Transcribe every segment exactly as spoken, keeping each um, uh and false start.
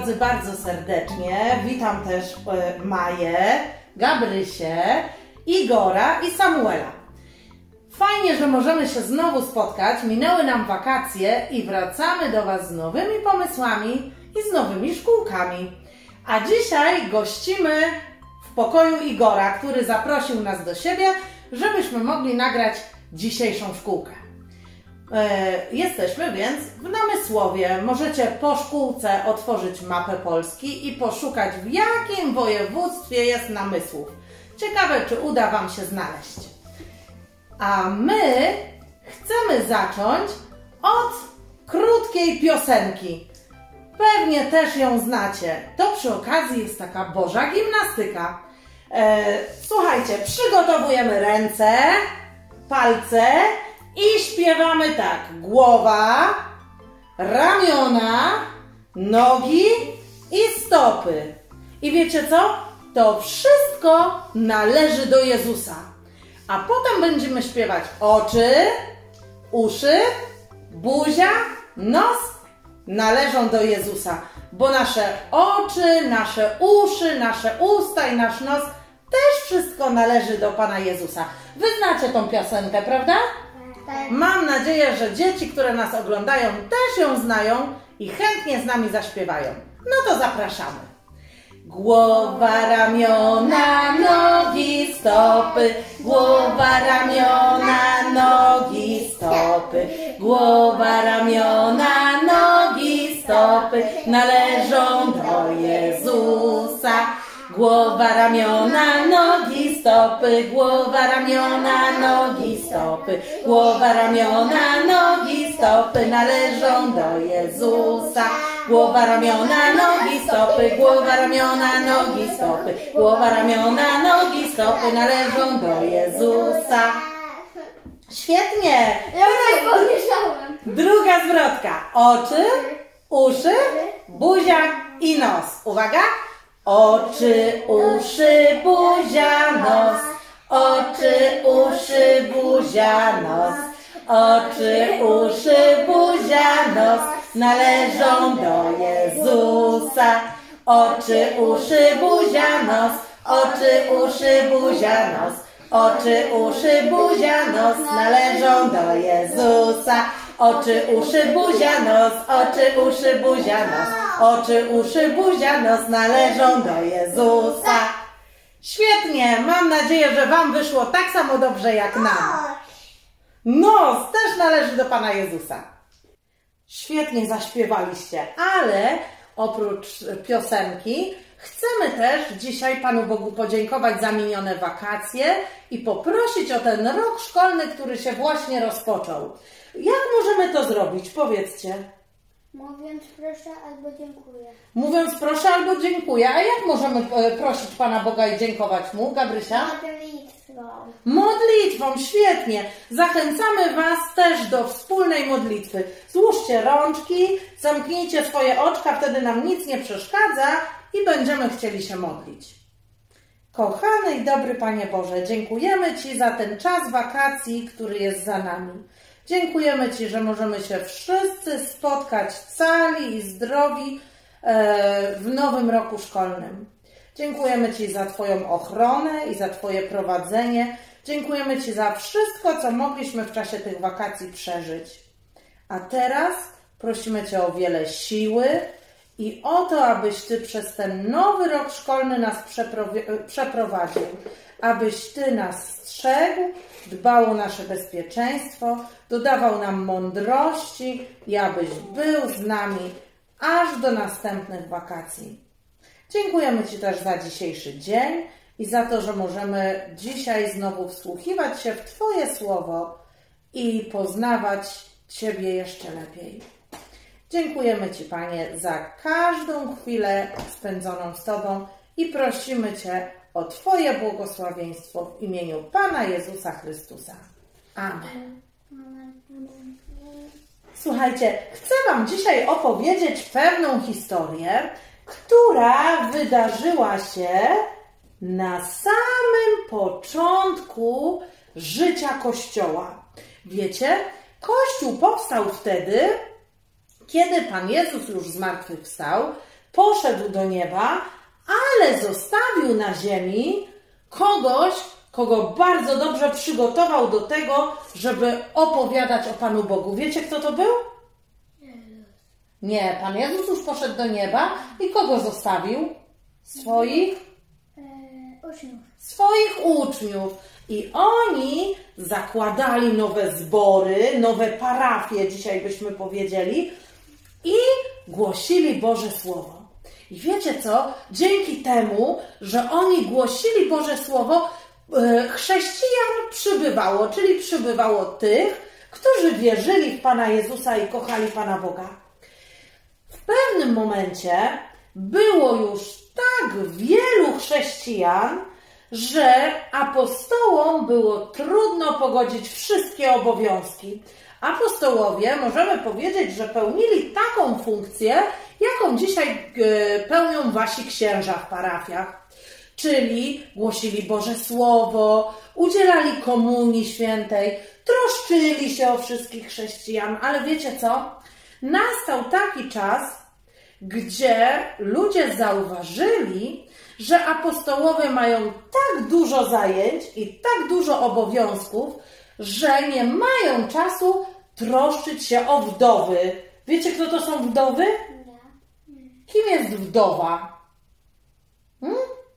drodzy, bardzo serdecznie. Witam też Maję, Gabrysię, Igora i Samuela. Fajnie, że możemy się znowu spotkać. Minęły nam wakacje i wracamy do Was z nowymi pomysłami i z nowymi szkółkami. A dzisiaj gościmy w pokoju Igora, który zaprosił nas do siebie, żebyśmy mogli nagrać dzisiejszą szkółkę. Jesteśmy więc w Namysłowie. Możecie po szkółce otworzyć mapę Polski i poszukać, w jakim województwie jest Namysłów. Ciekawe, czy uda Wam się znaleźć. A my chcemy zacząć od krótkiej piosenki. Pewnie też ją znacie. To przy okazji jest taka Boża gimnastyka. Słuchajcie, przygotowujemy ręce, palce i śpiewamy tak: głowa, ramiona, nogi i stopy. I wiecie co? To wszystko należy do Jezusa. A potem będziemy śpiewać oczy, uszy, buzia, nos należą do Jezusa. Bo nasze oczy, nasze uszy, nasze usta i nasz nos też wszystko należy do Pana Jezusa. Wy znacie tą piosenkę, prawda? Tak. Mam nadzieję, że dzieci, które nas oglądają, też ją znają i chętnie z nami zaśpiewają. No to zapraszamy. Głowa, ramiona, nogi, stopy. Głowa, ramiona, nogi, stopy. Głowa, ramiona, nogi, stopy należą do Jezusa. Głowa, ramiona, nogi, stopy. Głowa, ramiona, nogi, stopy. Głowa, ramiona, nogi, stopy należą do Jezusa. Głowa, ramiona, nogi, stopy. Głowa, ramiona, nogi, stopy. Głowa, ramiona, nogi, stopy należą do Jezusa. Świetnie! Ja już pomyślałam. Druga zwrotka. Oczy, uszy, buzia i nos. Uwaga! Oczy, uszy, buzia, nos. Oczy, uszy, buzia, nos. Oczy, uszy, buzia, nos należą do Jezusa. Oczy, uszy, buzia, nos. Oczy, uszy, buzia, nos. Oczy, uszy, buzia, nos należą do Jezusa. Oczy, uszy, buzia, nos. Oczy, uszy, buzia, nos. Oczy, uszy, buzia, nos należą do Jezusa. Świetnie! Mam nadzieję, że Wam wyszło tak samo dobrze jak nam. Nos też należy do Pana Jezusa. Świetnie zaśpiewaliście, ale oprócz piosenki chcemy też dzisiaj Panu Bogu podziękować za minione wakacje i poprosić o ten rok szkolny, który się właśnie rozpoczął. Jak możemy to zrobić? Powiedzcie. Mówiąc proszę albo dziękuję. Mówiąc proszę albo dziękuję. A jak możemy prosić Pana Boga i dziękować Mu, Gabrysia? Modlitwą. Modlitwą, świetnie. Zachęcamy Was też do wspólnej modlitwy. Złóżcie rączki, zamknijcie swoje oczka, wtedy nam nic nie przeszkadza i będziemy chcieli się modlić. Kochany i dobry Panie Boże, dziękujemy Ci za ten czas wakacji, który jest za nami. Dziękujemy Ci, że możemy się wszyscy spotkać cali i zdrowi w nowym roku szkolnym. Dziękujemy Ci za Twoją ochronę i za Twoje prowadzenie. Dziękujemy Ci za wszystko, co mogliśmy w czasie tych wakacji przeżyć. A teraz prosimy Cię o wiele siły i o to, abyś Ty przez ten nowy rok szkolny nas przeprowadził. Abyś Ty nas strzegł, dbał o nasze bezpieczeństwo, dodawał nam mądrości i abyś był z nami aż do następnych wakacji. Dziękujemy Ci też za dzisiejszy dzień i za to, że możemy dzisiaj znowu wsłuchiwać się w Twoje słowo i poznawać Ciebie jeszcze lepiej. Dziękujemy Ci, Panie, za każdą chwilę spędzoną z Tobą i prosimy Cię o Twoje błogosławieństwo w imieniu Pana Jezusa Chrystusa. Amen. Słuchajcie, chcę Wam dzisiaj opowiedzieć pewną historię, która wydarzyła się na samym początku życia Kościoła. Wiecie, Kościół powstał wtedy, kiedy Pan Jezus już zmartwychwstał, poszedł do nieba, ale zostawił na ziemi kogoś, kogo bardzo dobrze przygotował do tego, żeby opowiadać o Panu Bogu. Wiecie, kto to był? Nie, Pan Jezus już poszedł do nieba i kogo zostawił? Swoich? Uczniów. Swoich uczniów. I oni zakładali nowe zbory, nowe parafie, dzisiaj byśmy powiedzieli, i głosili Boże Słowo. I wiecie co? Dzięki temu, że oni głosili Boże Słowo, chrześcijan przybywało, czyli przybywało tych, którzy wierzyli w Pana Jezusa i kochali Pana Boga. W pewnym momencie było już tak wielu chrześcijan, że apostołom było trudno pogodzić wszystkie obowiązki. Apostołowie, możemy powiedzieć, że pełnili taką funkcję, jaką dzisiaj pełnią wasi księża w parafiach. Czyli głosili Boże Słowo, udzielali komunii świętej, troszczyli się o wszystkich chrześcijan, ale wiecie co? Nastał taki czas, gdzie ludzie zauważyli, że apostołowie mają tak dużo zajęć i tak dużo obowiązków, że nie mają czasu troszczyć się o wdowy. Wiecie, kto to są wdowy? Kim jest wdowa? Hmm?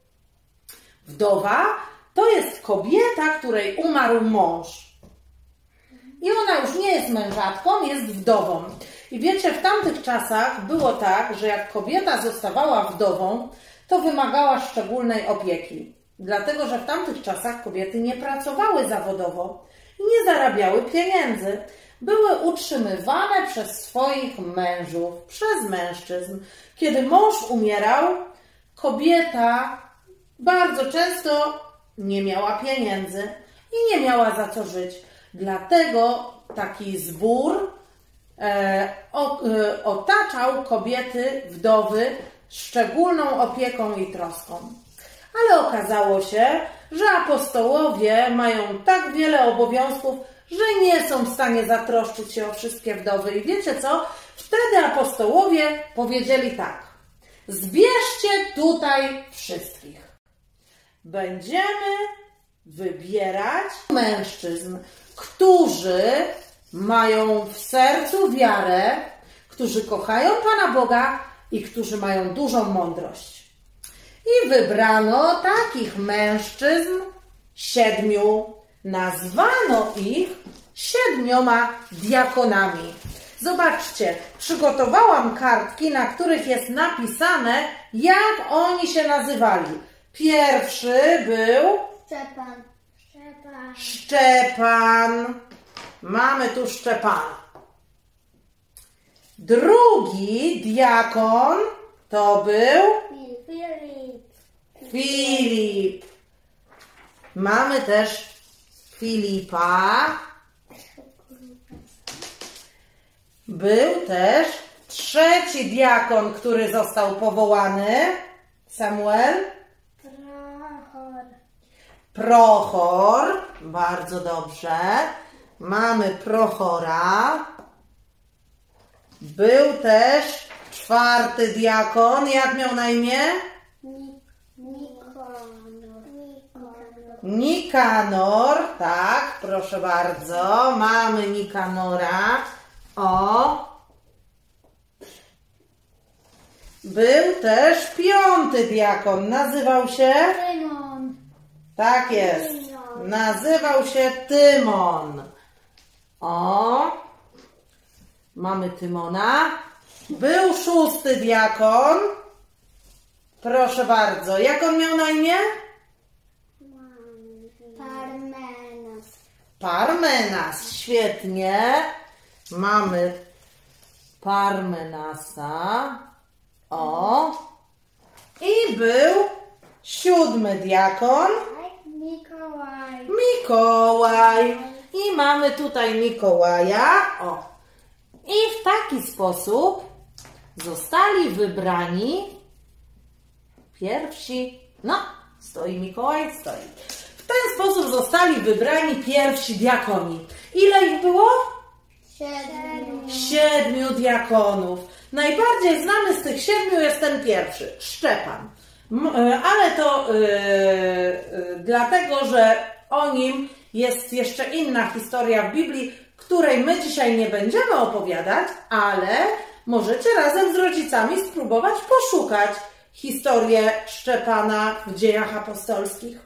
Wdowa to jest kobieta, której umarł mąż. I ona już nie jest mężatką, jest wdową. I wiecie, w tamtych czasach było tak, że jak kobieta zostawała wdową, to wymagała szczególnej opieki. Dlatego, że w tamtych czasach kobiety nie pracowały zawodowo i nie zarabiały pieniędzy. Były utrzymywane przez swoich mężów, przez mężczyzn. Kiedy mąż umierał, kobieta bardzo często nie miała pieniędzy i nie miała za co żyć. Dlatego taki zbór e, o, e, otaczał kobiety, wdowy szczególną opieką i troską. Ale okazało się, że apostołowie mają tak wiele obowiązków, że nie są w stanie zatroszczyć się o wszystkie wdowy. I wiecie co? Wtedy apostołowie powiedzieli tak: zbierzcie tutaj wszystkich. Będziemy wybierać mężczyzn, którzy mają w sercu wiarę, którzy kochają Pana Boga i którzy mają dużą mądrość. I wybrano takich mężczyzn siedmiu. Nazwano ich siedmioma diakonami. Zobaczcie, przygotowałam kartki, na których jest napisane, jak oni się nazywali. Pierwszy był Szczepan. Szczepan. Szczepan. Mamy tu Szczepana. Drugi diakon to był Filip. Filip. Mamy też Filipa. Był też trzeci diakon, który został powołany. Samuel? Prochor. Prochor. Bardzo dobrze. Mamy Prochora. Był też czwarty diakon. Jak miał na imię? Nikanor. Nikanor. Tak, proszę bardzo. Mamy Nikanora. O. Był też piąty diakon. Nazywał się? Tymon. Tak jest. Nazywał się Tymon. O. Mamy Tymona. Był szósty diakon. Proszę bardzo. Jak on miał na imię? Parmenas. Parmenas. Świetnie. Mamy Parmenasa. O. I był siódmy diakon. Mikołaj. Mikołaj. I mamy tutaj Mikołaja. O. I w taki sposób zostali wybrani pierwsi. No, stoi Mikołaj, stoi. W ten sposób zostali wybrani pierwsi diakoni. Ile ich było? Siedmiu. Siedmiu diakonów. Najbardziej znany z tych siedmiu jest ten pierwszy, Szczepan. Ale to yy, yy, dlatego, że o nim jest jeszcze inna historia w Biblii, której my dzisiaj nie będziemy opowiadać, ale możecie razem z rodzicami spróbować poszukać historię Szczepana w Dziejach Apostolskich.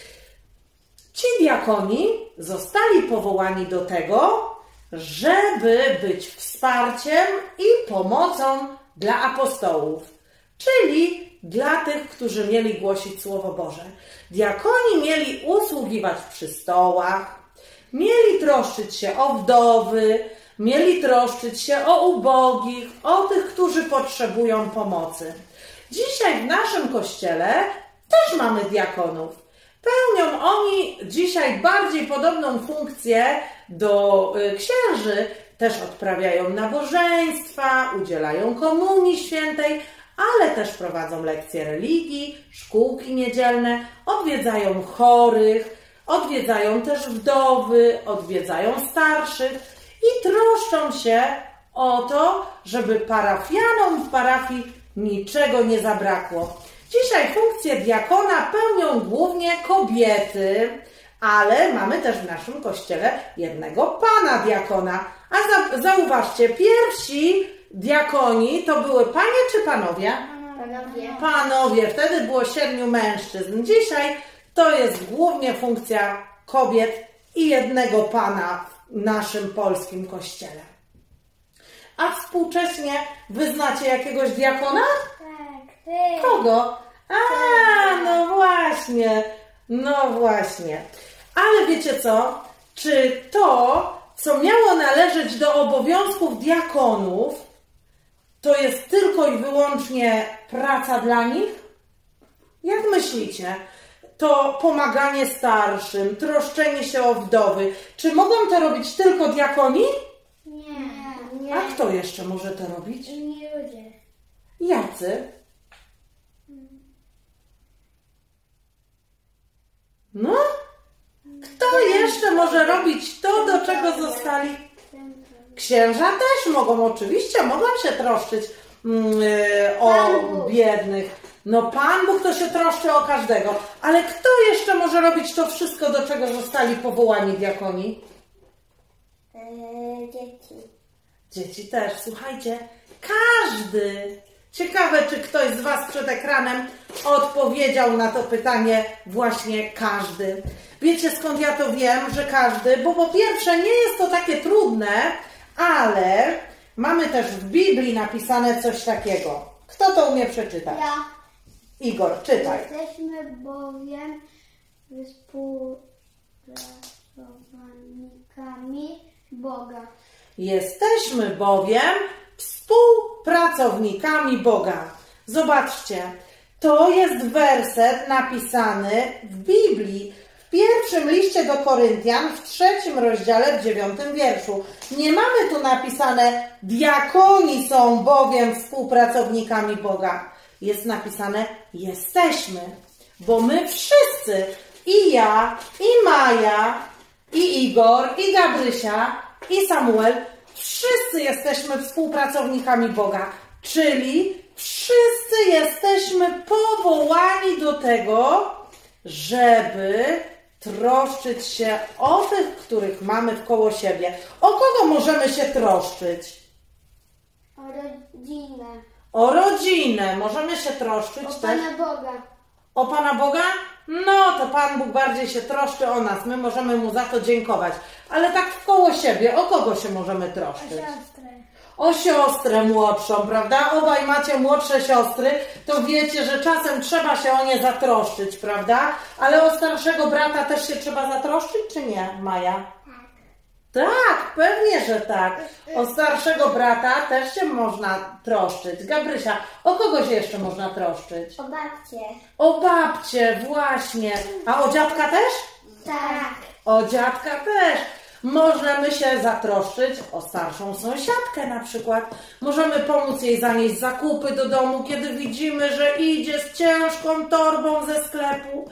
Ci diakoni zostali powołani do tego, żeby być wsparciem i pomocą dla apostołów, czyli dla tych, którzy mieli głosić Słowo Boże. Diakoni mieli usługiwać przy stołach, mieli troszczyć się o wdowy, mieli troszczyć się o ubogich, o tych, którzy potrzebują pomocy. Dzisiaj w naszym kościele też mamy diakonów. Pełnią oni dzisiaj bardziej podobną funkcję do księży. Też odprawiają nabożeństwa, udzielają komunii świętej, ale też prowadzą lekcje religii, szkółki niedzielne, odwiedzają chorych, odwiedzają też wdowy, odwiedzają starszych i troszczą się o to, żeby parafianom w parafii niczego nie zabrakło. Dzisiaj funkcję diakona pełnią głównie kobiety, ale mamy też w naszym kościele jednego pana diakona. A za, zauważcie, pierwsi diakoni to były panie czy panowie? Panowie. Panowie, wtedy było siedmiu mężczyzn. Dzisiaj to jest głównie funkcja kobiet i jednego pana w naszym polskim kościele. A współcześnie wy znacie jakiegoś diakona? Tak, ty. Kogo? A, no właśnie, no właśnie. Ale wiecie co? Czy to, co miało należeć do obowiązków diakonów, to jest tylko i wyłącznie praca dla nich? Jak myślicie? To pomaganie starszym, troszczenie się o wdowy. Czy mogą to robić tylko diakoni? Nie. Nie. A kto jeszcze może to robić? Inni ludzie. Jacy? No? Kto jeszcze może robić to, do czego zostali? Księża też mogą, oczywiście, mogą się troszczyć yy, o biednych. No Pan Bóg to się troszczy o każdego. Ale kto jeszcze może robić to wszystko, do czego zostali powołani diakoni? Eee, dzieci. Dzieci też. Słuchajcie, każdy. Ciekawe, czy ktoś z Was przed ekranem odpowiedział na to pytanie właśnie każdy. Wiecie, skąd ja to wiem, że każdy? Bo po pierwsze nie jest to takie trudne, ale mamy też w Biblii napisane coś takiego. Kto to umie przeczytać? Ja. Igor, czytaj. Jesteśmy bowiem współpracownikami Boga. Jesteśmy bowiem współpracownikami Boga. Zobaczcie, to jest werset napisany w Biblii, w pierwszym liście do Koryntian, w trzecim rozdziale, w dziewiątym wierszu. Nie mamy tu napisane, diakoni są bowiem współpracownikami Boga. Jest napisane, jesteśmy, bo my wszyscy, i ja, i Maja, i Igor, i Gabrysia, i Samuel, wszyscy jesteśmy współpracownikami Boga, czyli wszyscy jesteśmy powołani do tego, żeby troszczyć się o tych, których mamy wkoło siebie. O kogo możemy się troszczyć? O rodzinę. O rodzinę. Możemy się troszczyć O też. Pana Boga. O Pana Boga? No, to Pan Bóg bardziej się troszczy o nas. My możemy Mu za to dziękować. Ale tak wkoło siebie, o kogo się możemy O troszczyć? siostrę. O siostrę młodszą, prawda? Obaj macie młodsze siostry, to wiecie, że czasem trzeba się o nie zatroszczyć, prawda? Ale o starszego brata też się trzeba zatroszczyć, czy nie, Maja? Tak, pewnie, że tak. O starszego brata też się można troszczyć. Gabrysia, o kogo się jeszcze można troszczyć? O babcię. O babcię, właśnie. A o dziadka też? Tak. O dziadka też. Możemy się zatroszczyć o starszą sąsiadkę na przykład. Możemy pomóc jej zanieść zakupy do domu, kiedy widzimy, że idzie z ciężką torbą ze sklepu.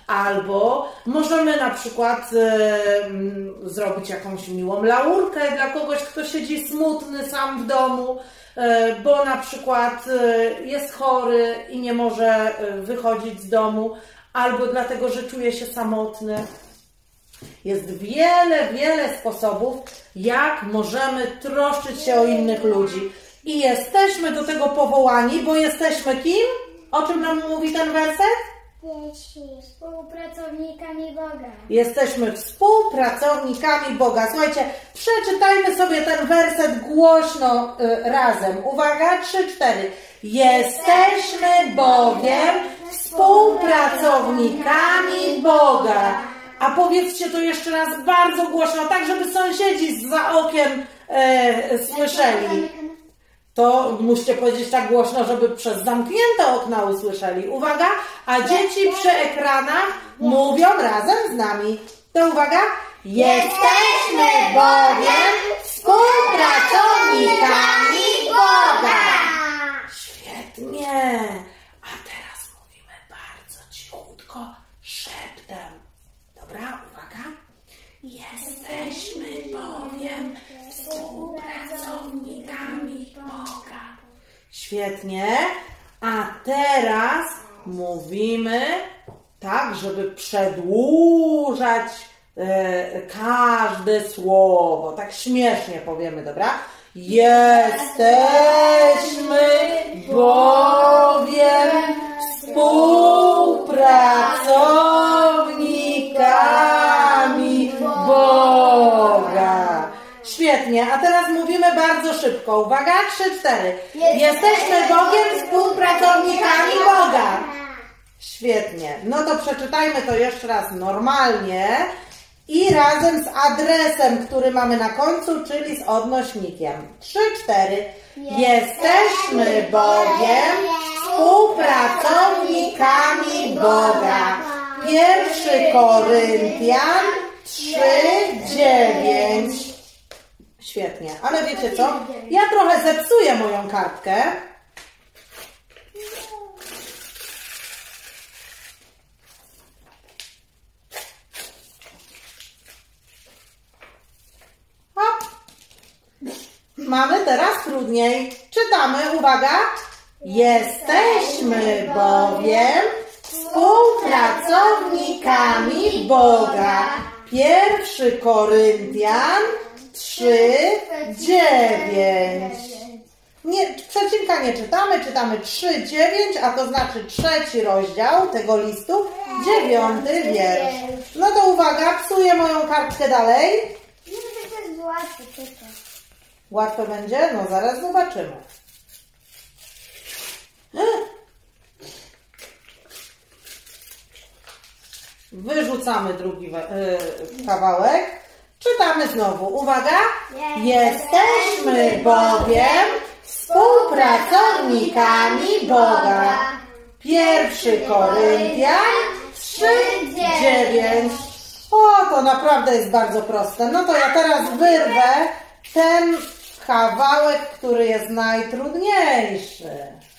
Albo możemy na przykład e, m, zrobić jakąś miłą laurkę dla kogoś, kto siedzi smutny sam w domu, e, bo na przykład e, jest chory i nie może e, wychodzić z domu, albo dlatego, że czuje się samotny. Jest wiele, wiele sposobów, jak możemy troszczyć się o innych ludzi. I jesteśmy do tego powołani, bo jesteśmy kim? O czym nam mówi ten werset? Współpracownikami Boga. Jesteśmy współpracownikami Boga. Słuchajcie, przeczytajmy sobie ten werset głośno y, razem. Uwaga, trzy, cztery. Jesteśmy bowiem współpracownikami Boga. A powiedzcie to jeszcze raz bardzo głośno, tak żeby sąsiedzi zza okien e, słyszeli. To musicie powiedzieć tak głośno, żeby przez zamknięte okna usłyszeli. Uwaga, a dzieci przy ekranach mówią razem z nami. To uwaga. Jesteśmy bowiem współpracownikami Boga. Świetnie. A teraz mówimy bardzo cichutko, szeptem. Dobra, uwaga. Jesteśmy bowiem współpracownikami Boga. Świetnie. A teraz mówimy tak, żeby przedłużać e, każde słowo. Tak śmiesznie powiemy, dobra? Jesteśmy bowiem współpracownikami Boga. Świetnie, a teraz mówimy bardzo szybko. Uwaga, trzy, cztery. Jesteśmy bowiem współpracownikami Boga. Świetnie. No to przeczytajmy to jeszcze raz normalnie i razem z adresem, który mamy na końcu, czyli z odnośnikiem. trzy, cztery. Jesteśmy bowiem współpracownikami Boga. Pierwszy Koryntian trzy, dziewięć. Świetnie, ale wiecie co? Ja trochę zepsuję moją kartkę. Hop. Mamy teraz trudniej. Czytamy, uwaga. Jesteśmy bowiem współpracownikami Boga. Pierwszy Koryntian trzy, dziewięć. Nie, przecinka nie czytamy, czytamy trzy, dziewięć, a to znaczy trzeci rozdział tego listu, dziewiąty wiersz. No to uwaga, psuję moją kartkę dalej. Łatwo będzie? No zaraz zobaczymy. Wyrzucamy drugi yy, kawałek. Czytamy znowu. Uwaga. Jesteśmy bowiem współpracownikami Boga. Pierwszy Koryntian trzy, dziewięć. O, to naprawdę jest bardzo proste. No to ja teraz wyrwę ten kawałek, który jest najtrudniejszy.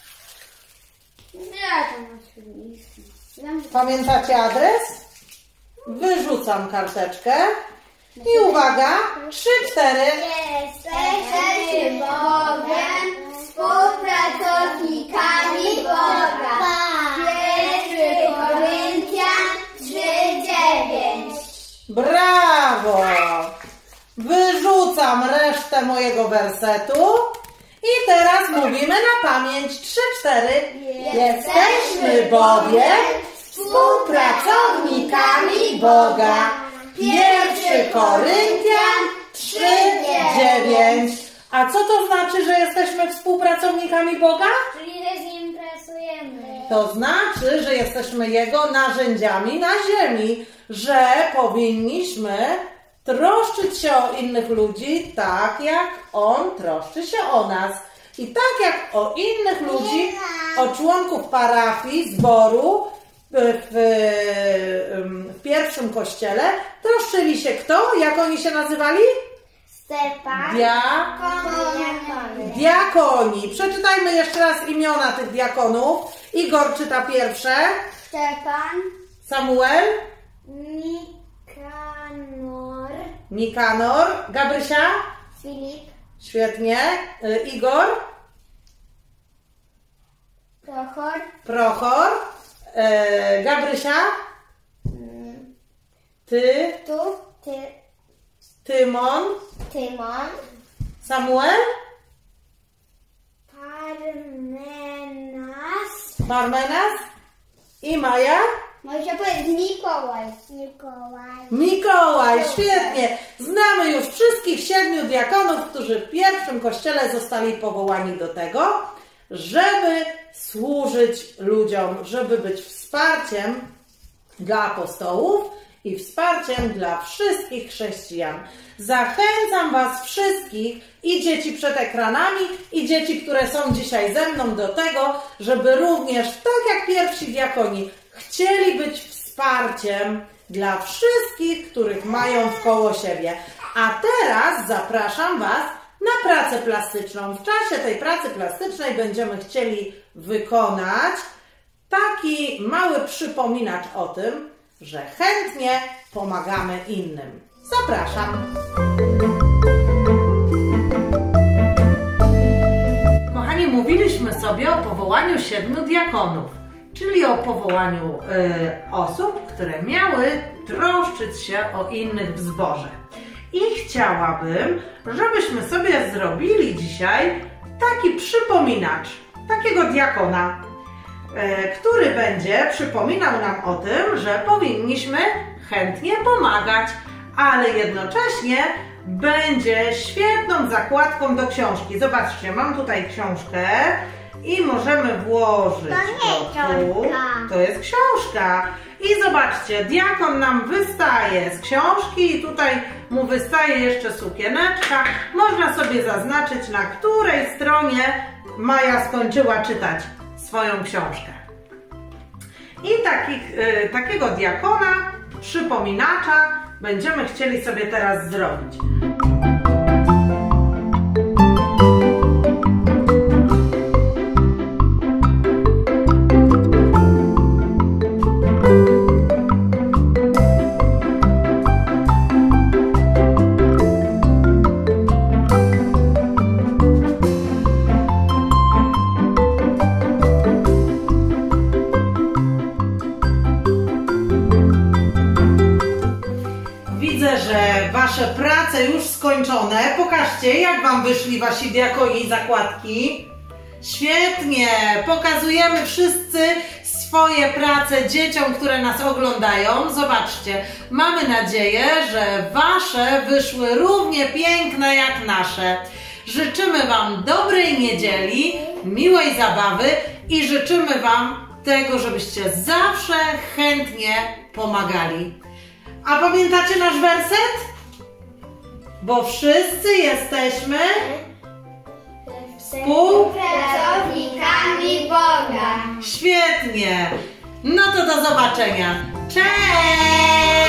Pamiętacie adres? Wyrzucam karteczkę. I uwaga, trzy, cztery. Jesteśmy bowiem współpracownikami Boga. Pierwszy Koryntian trzy, dziewięć. Brawo! Wyrzucam resztę mojego wersetu. I teraz mówimy na pamięć. trzy, cztery. Jesteśmy bowiem współpracownikami Boga. Pierwszy Koryntian trzy, dziewięć. A co to znaczy, że jesteśmy współpracownikami Boga? Czyli, że z Nim pracujemy. To znaczy, że jesteśmy Jego narzędziami na ziemi, że powinniśmy troszczyć się o innych ludzi tak, jak On troszczy się o nas. I tak jak o innych ludzi, o członków parafii, zboru, W, w, w pierwszym kościele troszczyli się kto? Jak oni się nazywali? Stefan. Diakoni. Diakoni. Przeczytajmy jeszcze raz imiona tych diakonów. Igor czyta pierwsze. Stefan. Samuel? Nikanor. Nikanor. Gabrysia? Filip. Świetnie. Y, Igor? Prochor. Prochor. Y, Gabrysia? Ty? Tu. Ty. Tymon? Tymon. Samuel? Parmenas. Parmenas? I Maja? Może powiedzieć Mikołaj. Mikołaj. Mikołaj, świetnie! Znamy już wszystkich siedmiu diakonów, którzy w pierwszym kościele zostali powołani do tego, żeby służyć ludziom, żeby być wsparciem dla apostołów i wsparciem dla wszystkich chrześcijan. Zachęcam Was wszystkich, i dzieci przed ekranami, i dzieci, które są dzisiaj ze mną, do tego, żeby również, tak jak pierwsi diakoni, chcieli być wsparciem dla wszystkich, których mają wkoło siebie. A teraz zapraszam Was na pracę plastyczną. W czasie tej pracy plastycznej będziemy chcieli wykonać taki mały przypominacz o tym, że chętnie pomagamy innym. Zapraszam. Kochani, mówiliśmy sobie o powołaniu siedmiu diakonów, czyli o powołaniu y, osób, które miały troszczyć się o innych w zborze. I chciałabym, żebyśmy sobie zrobili dzisiaj taki przypominacz, takiego diakona, y, który będzie przypominał nam o tym, że powinniśmy chętnie pomagać, ale jednocześnie będzie świetną zakładką do książki. Zobaczcie, mam tutaj książkę i możemy włożyć To nie go tu. książka. To jest książka. I zobaczcie, diakon nam wystaje z książki i tutaj mu wystaje jeszcze sukieneczka. Można sobie zaznaczyć, na której stronie Maja skończyła czytać swoją książkę. I takich, y, takiego diakona, przypominacza, będziemy chcieli sobie teraz zrobić. Widzę, że Wasze prace już skończone. Pokażcie, jak Wam wyszli Wasi diakoni zakładki. Świetnie! Pokazujemy wszyscy swoje prace dzieciom, które nas oglądają. Zobaczcie, mamy nadzieję, że Wasze wyszły równie piękne jak nasze. Życzymy Wam dobrej niedzieli, miłej zabawy i życzymy Wam tego, żebyście zawsze chętnie pomagali. A pamiętacie nasz werset? Bo wszyscy jesteśmy Współpracownikami Boga. Świetnie! No to do zobaczenia. Cześć!